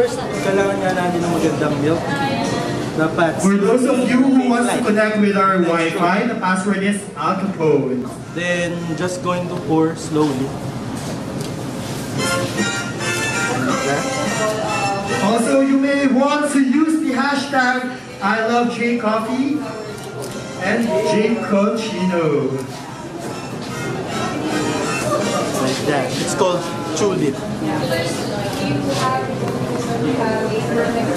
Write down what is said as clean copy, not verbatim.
first, kailangan nga natin ng magandang milk. Dapat. For those of you who want to connect with our Wi-Fi, the password is Al Capone. Then, just going to pour slowly. Like that. Also, you may want to use the hashtag I love J Coffee and JCO Chino. Like that. It's called Tulip.